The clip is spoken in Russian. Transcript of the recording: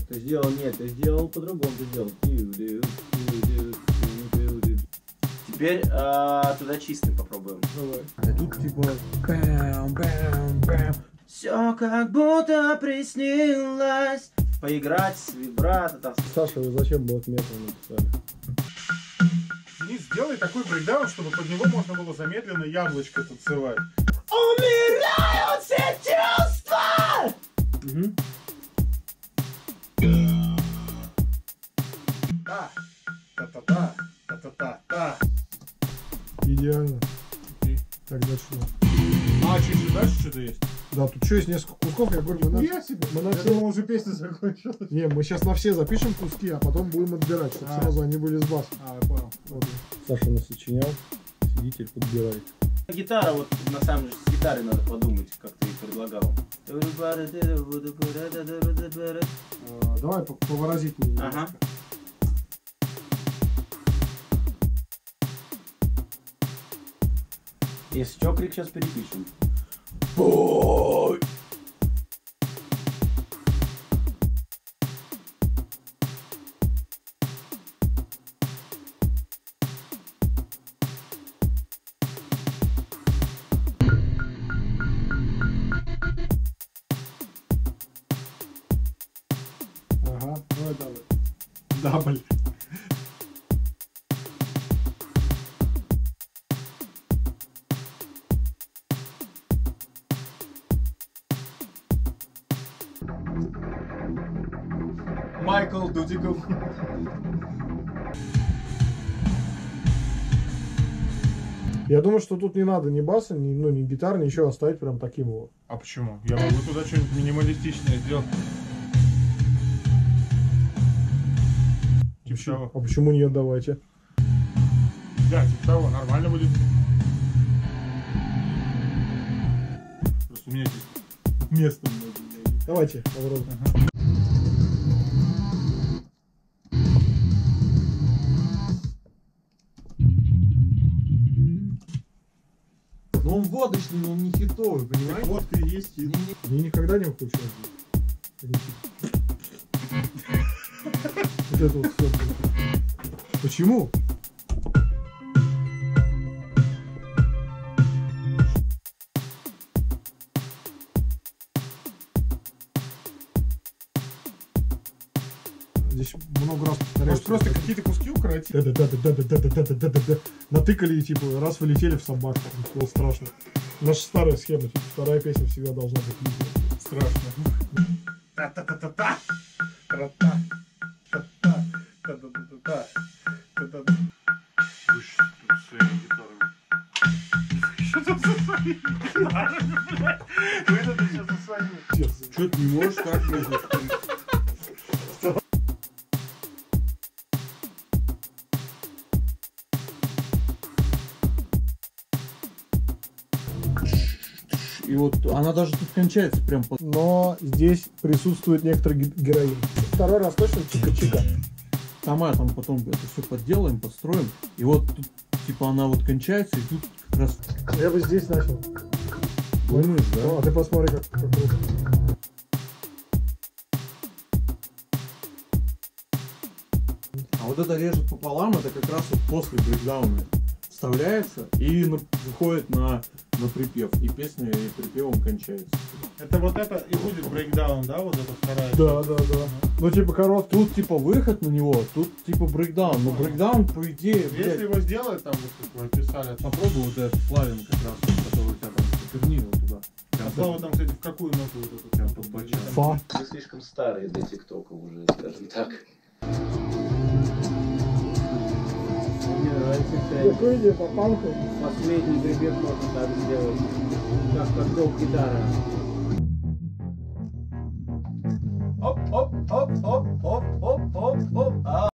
Ты сделал, нет, ты сделал по-другому, ты сделал. Теперь туда чистый попробуем. Давай. А тут типа бэм. Все как будто приснилось. Поиграть с вибрато там. Саша, вы зачем блок метал написали? И сделай такой брейкдаун, чтобы под него можно было замедленно яблочко танцевать. Умирают все чувства! Да. Та-та-та. Та-та-та-та. Идеально. Окей. Так, дальше. А, чуть дальше что-то есть? Да, тут что, есть несколько кусков, я говорю, Нихуя себе. мы на Я все... думал, уже песня закончилась. Не, мы сейчас на все запишем куски, а потом будем отбирать, чтобы сразу они были с бас. А, я понял. Вот. Саша насочинял, сидите, подбирает. Гитара, вот на самом деле с гитарой надо подумать, как ты и предлагал. Давай повыразительнее. Ага. Если что, крик сейчас перепишем. Ой! Ага, давай дабл. Дабл. Майкл Дудиков. Я думаю, что тут не надо ни баса, ни гитар, ничего оставить прям таким вот. А почему? Я могу туда что-нибудь минималистичное сделать. Типа того. А почему нет, давайте. Да, типа того, нормально будет. Просто у меня здесь место много. Давайте, попробуем. Ага. Но он водочный, но он не хитовый, понимаете? Водка есть и... Мне никогда не включилось. Вот это вот все. Почему? Здесь много раз повторяю. Может просто какие-то куски укоротить? Да-да-да-да-да-да-да-да-да-да. Натыкали и типа раз вылетели в собак. Было страшно. Наша старая схема, типа, вторая песня всегда должна быть видео. Страшно. Та-та-та-та-та. Та-та. Та-та. Та-та-та-та-та. Та-та. Вы что тут со своими гитарами? Что тут со своими гитарами, блядь? Вы это сейчас со своими. Что ты не можешь так между? И вот она даже тут кончается прям под... Но здесь присутствует некоторый героин. Второй раз точно чика-чика. Сама там потом это все подделаем, подстроим. И вот тут, типа, она вот кончается, и тут как раз... Я бы здесь начал. Думаешь, да? А ты посмотри, как круто. А вот это режет пополам, это как раз вот после брейкдауна вставляется и выходит на припев. И песня и припевом кончается. Это вот это и будет брейкдаун, да? Вот это вторая. Да. Ну типа короткий. Тут типа выход на него, тут типа брейкдаун. Но брейкдаун, по идее, Если его сделать, там, вот как вы описали, попробуй вот этот плавин как раз, который у тебя там перни его туда. а Слава там, кстати, в какую ноту вот эту? Прям под бочок. Фа. Мы слишком старые для тиктока уже, скажем так. Мне нравится Какой идея по панку? последний припев можно так сделать. Как рок-гитара. Оп, оп, оп, оп, оп, оп, оп, оп.